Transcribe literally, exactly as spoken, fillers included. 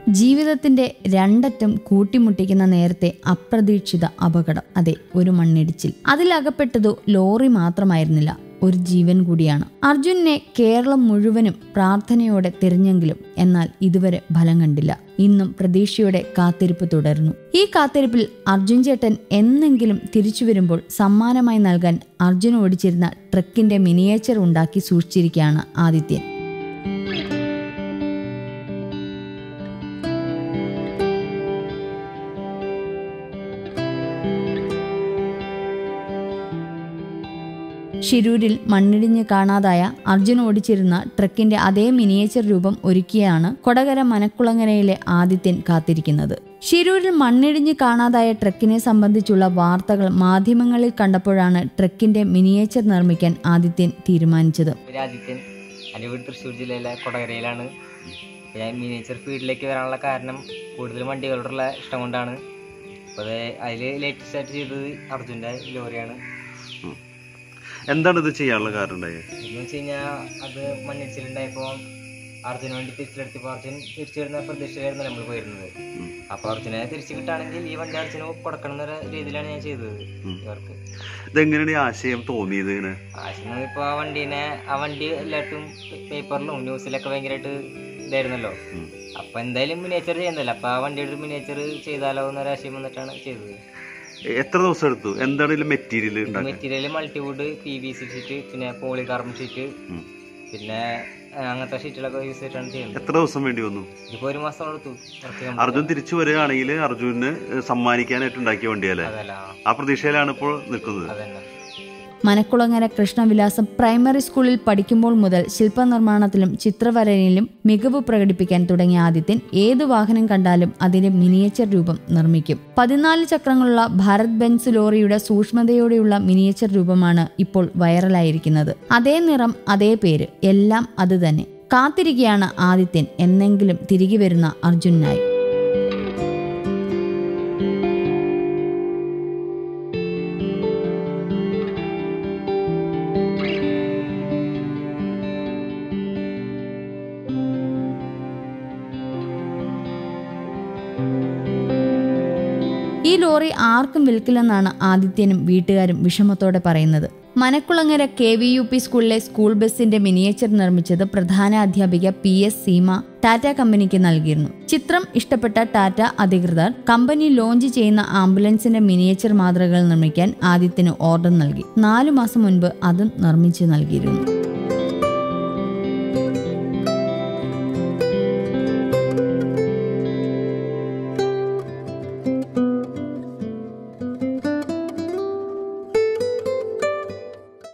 ജീവിതത്തിന്റെ രണ്ടറ്റം കൂട്ടിമുട്ടിക്കുന്ന നേരത്തെ അപ്രതീക്ഷിത അപകടം. അതെ, ഒരു മണ്ണിടിച്ചിൽ. അതിലകപ്പെട്ടതു ലോറി മാത്രമായിരുന്നില്ല, ഒരു ജീവൻ കൂടിയാണ്. അർജുനെ കേരളം മുഴുവനും പ്രാർത്ഥനയോടെ തിരഞ്ഞെങ്കിലും എന്നാൽ ഇതുവരെ ഫലം കണ്ടില്ല. ഇന്നും പ്രതീക്ഷയോടെ കാത്തിരിപ്പ് തുടരുന്നു. ഈ കാത്തിരിപ്പിൽ അർജുൻ ചേട്ടൻ എന്നെങ്കിലും തിരിച്ചു വരുമ്പോൾ സമ്മാനമായി നൽകാൻ അർജുൻ ഓടിച്ചിരുന്ന ട്രക്കിന്റെ മിനിയേച്ചർ ഉണ്ടാക്കി സൂക്ഷിച്ചിരിക്കുകയാണ് ആദിത്യൻ. ഷിരൂരിൽ മണ്ണിടിഞ്ഞ് കാണാതായ അർജുൻ ഓടിച്ചിരുന്ന ട്രക്കിന്റെ അതേ മിനിയേച്ചർ രൂപം ഒരുക്കിയാണ് കൊടകര മനക്കുളങ്ങരയിലെ ആദിത്യൻ കാത്തിരിക്കുന്നത്. ഷിരൂരിൽ മണ്ണിടിഞ്ഞ് കാണാതായ ട്രക്കിനെ സംബന്ധിച്ചുള്ള വാർത്തകൾ മാധ്യമങ്ങളിൽ കണ്ടപ്പോഴാണ് ട്രക്കിന്റെ മിനിയേച്ചർ നിർമ്മിക്കാൻ ആദിത്യൻ തീരുമാനിച്ചത്. ആദിത്യൻ എൻ്റെ വീട് തൃശ്ശൂർ ജില്ലയിലെ കൊടകരയിലാണ്. ഞാൻ മിനിയേച്ചർ ഫീൽഡിലേക്ക് വരാനുള്ള കാരണം കൂടുതൽ വണ്ടികളുള്ള ഇഷ്ടം കൊണ്ടാണ്. അപ്പോൾ അതിൽ ലേറ്റസ്റ്റ് ആയിട്ട് ചെയ്തത് അർജുൻ്റെ ലോറിയാണ്. എന്താണ് ഇത് ചെയ്യാനുള്ള കാരണം? എന്ന് വെച്ച് കഴിഞ്ഞാൽ അത് മണ്ണിടിച്ചിലുണ്ടായപ്പോൾ അർജുന് വേണ്ടി തിരിച്ചെടുത്തപ്പോൾ അർജുൻ തിരിച്ചു വരുന്ന പ്രതീക്ഷയിലായിരുന്നു നമ്മൾ പോയിരുന്നത്. അപ്പോൾ അർജുനെ തിരിച്ചു കിട്ടുകയാണെങ്കിൽ ഈ വണ്ടി അർജുന് കൊടുക്കണം എന്ന രീതിയിലാണ് ഞാൻ ചെയ്തത്. ഇവർക്ക് ഇതെങ്ങനെയാണ് ഈ ആശയം തോന്നിയത്? ആശയം ഇപ്പോൾ ആ വണ്ടീനെ ആ വണ്ടി എല്ലായിട്ടും പേപ്പറിലും ന്യൂസിലൊക്കെ ഭയങ്കരമായിട്ട് ഇതായിരുന്നല്ലോ. അപ്പൊ എന്തായാലും മിനിയേച്ചർ ചെയ്യുന്നല്ലോ, അപ്പൊ ആ വണ്ടിയുടെ ഒരു മിനിയേച്ചർ ചെയ്താലോ എന്നൊരു ആശയം വന്നിട്ടാണ് ചെയ്തത്. എത്ര ദിവസം എടുത്തു? എന്താണ് material? Material multiwood, P V C sheet, പിന്നെ പോളികാർബൺ ഷീറ്റ്, പിന്നെ അങ്ങനത്തെ ഷീറ്റുകളൊക്കെ യൂസ് ചെയ്തിട്ടാണ് ചെയ്യുന്നത്. എത്ര ദിവസം വേണ്ടി വന്നു? ഇപ്പൊ ഒരു മാസം എടുത്തു. അർജുൻ തിരിച്ചു വരികയാണെങ്കിൽ അർജുന് സമ്മാനിക്കാനായിട്ട് ഉണ്ടാക്കിയ വണ്ടിയല്ലേ? ആ പ്രതീക്ഷയിലാണ് ഇപ്പോൾ നിൽക്കുന്നത്. അതന്നെ. മനക്കുളങ്ങര കൃഷ്ണവിലാസം പ്രൈമറി സ്കൂളിൽ പഠിക്കുമ്പോൾ മുതൽ ശില്പനിർമ്മാണത്തിലും ചിത്രവരയിലും മികവ് പ്രകടിപ്പിക്കാൻ തുടങ്ങിയ ആദിത്യൻ ഏത് വാഹനം കണ്ടാലും അതിന്റെ മിനിയേച്ചർ രൂപം നിർമ്മിക്കും. പതിനാല് ചക്രങ്ങളുള്ള ഭാരത് ബെൻസ് ലോറിയുടെ സൂക്ഷ്മതയോടെയുള്ള മിനിയേച്ചർ രൂപമാണ് ഇപ്പോൾ വൈറലായിരിക്കുന്നത്. അതേ നിറം, അതേ പേര്, എല്ലാം അത് തന്നെ. കാത്തിരിക്കുകയാണ് ആദിത്യൻ എന്നെങ്കിലും തിരികെ വരുന്ന അർജുനായി. ഈ ലോറി ആർക്കും വിൽക്കില്ലെന്നാണ് ആദിത്യനും വീട്ടുകാരും വിഷമത്തോടെ പറയുന്നത്. Manakkulangara K V U P സ്കൂളിലെ സ്കൂൾ ബസിന്റെ മിനിയേച്ചർ നിർമ്മിച്ചത് പ്രധാന അധ്യാപിക പി എസ് സീമ ടാറ്റ കമ്പനിക്ക് നൽകിയിരുന്നു. ചിത്രം ഇഷ്ടപ്പെട്ട ടാറ്റ അധികൃതർ കമ്പനി ലോഞ്ച് ചെയ്യുന്ന ആംബുലൻസിന്റെ മിനിയേച്ചർ മാതൃകകൾ നിർമ്മിക്കാൻ ആദിത്യന് ഓർഡർ നൽകി. നാലു മാസം മുൻപ് അതും നിർമ്മിച്ചു നൽകിയിരുന്നു.